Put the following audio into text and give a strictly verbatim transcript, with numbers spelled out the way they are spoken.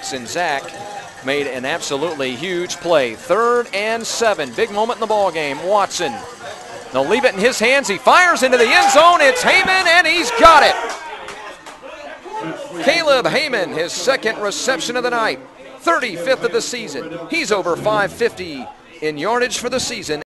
and Zach made an absolutely huge play. Third and seven. Big moment in the ball game. Watson. They'll leave it in his hands. He fires into the end zone. It's Hayman, and he's got it. Caleb Hayman, his second reception of the night. thirty-fifth of the season. He's over five fifty in yardage for the season.